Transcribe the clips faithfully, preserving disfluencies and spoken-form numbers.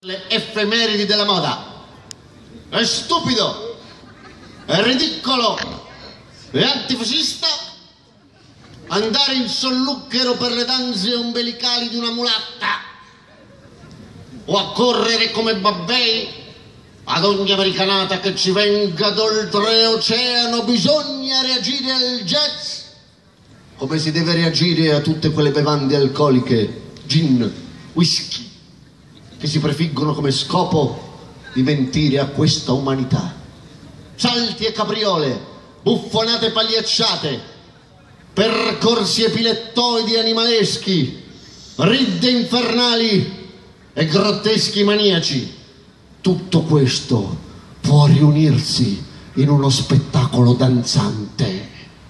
Le effemeridi della moda. È stupido, è ridicolo, è antifascista andare in solluchero per le danze ombelicali di una mulatta o a correre come babbei ad ogni americanata che ci venga d'oltreoceano. Bisogna reagire al jazz come si deve reagire a tutte quelle bevande alcoliche, gin, whisky, che si prefiggono come scopo di mentire a questa umanità. Salti e capriole, buffonate pagliacciate, percorsi epilettoidi animaleschi, ridde infernali e grotteschi maniaci. Tutto questo può riunirsi in uno spettacolo danzante.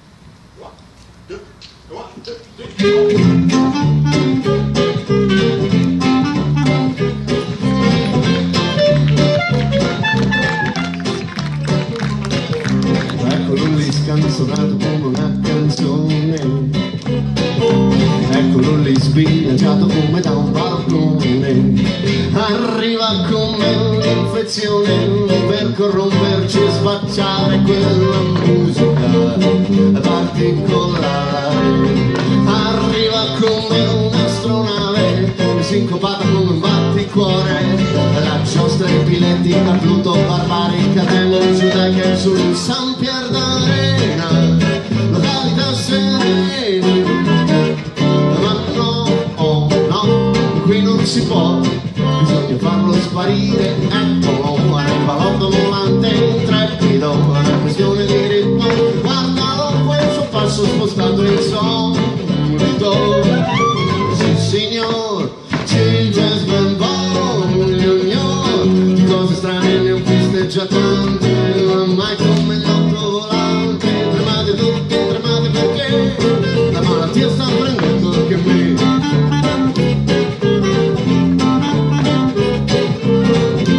Eccolo lì scanzonato come una canzone, eccolo lì sbilanciato come da un balcone. Arriva come un'infezione per corromperci e sfacciare quella musica particolare. Arriva come un'astronave sincopata come un batticuore, la giostra epilettica Pluto barbarica dello giudaica sul San Pier d'Arena, località serena. Ma no, oh no, qui non si può, bisogna farlo sparire. Eccolo, arriva l'otto volante intrepido, è una questione di ritmo. Guardalo quel suo passo spostato in solito. Sì signor, c'è il jazz ben voglio, di cose strane ne ho viste già tante, ma mai come l'otto volante. Tremate tutti, tremate perché la malattia sta prendendo anche me.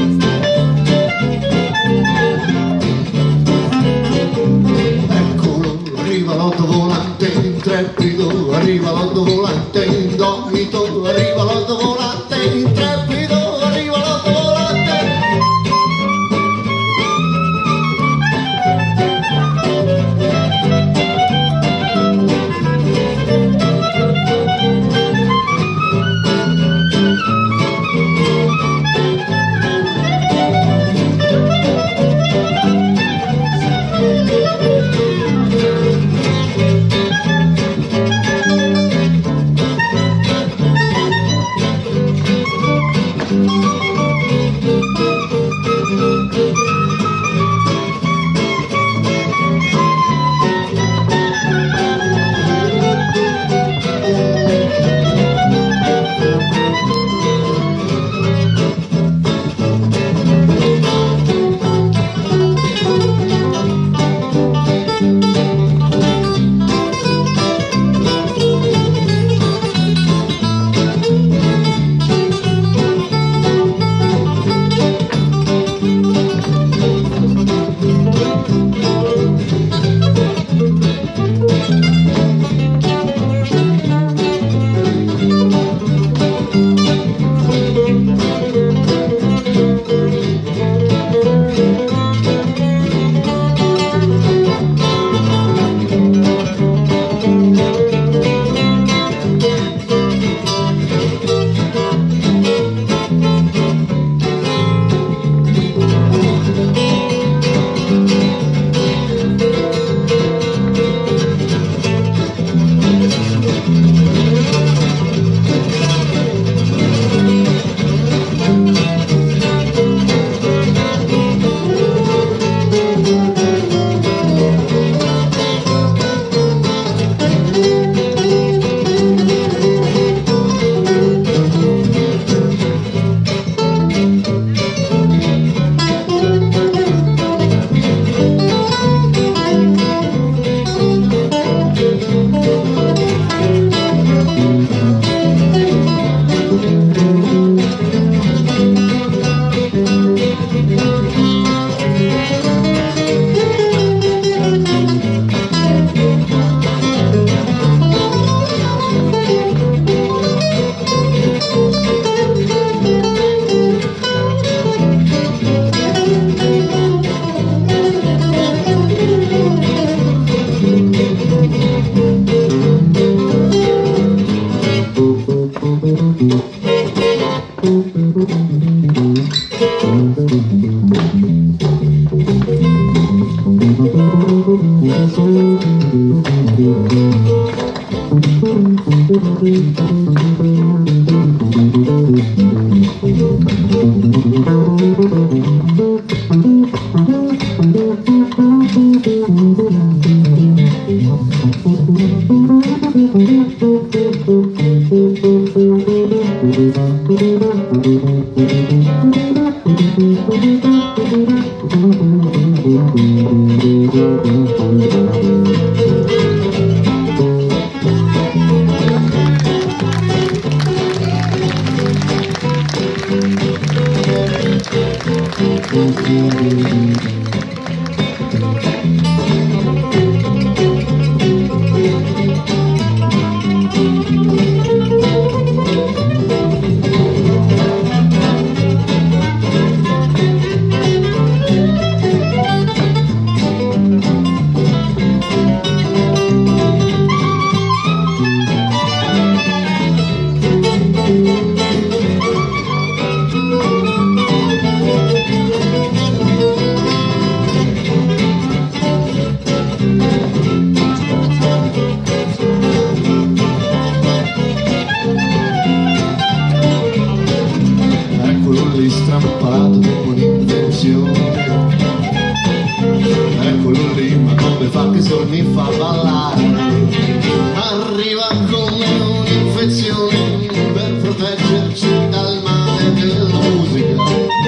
Strampalato come un'invenzione, eccolo lì, ma come fa che solo mi fa ballare, arriva come un'infezione per proteggerci dal male della musica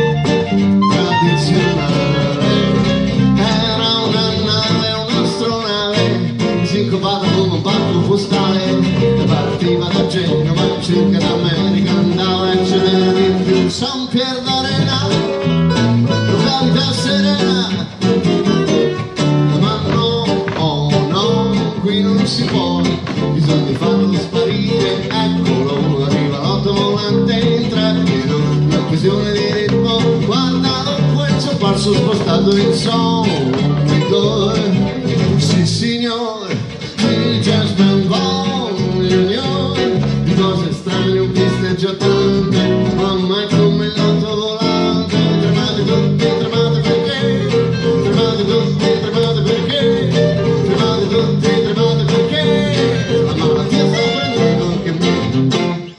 tradizionale. Era una nave, un'astronave sincopata come un barco postale che partiva da Genova in cerca d'America, andava e ce n'era di più. San Pier d'Arena, località serena, ma no, oh no, qui non si può, bisogna farlo sparire. Eccolo, arriva l'autovolante in treppido, l'occasione di ritmo, guardalo quel sopparso spostato in solido. Sì signore, il jazz band voglio, di cose strane ho viste già tante, ma mai come l'autovolante. Tremate tutti, tremate perché, tremate tutti, tremate perché, tremate tutti, tremate perché la malattia sta prendendo anche me.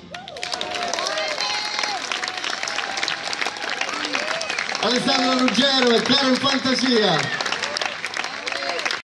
Alessandro Ruggero e Caro in Fantasia.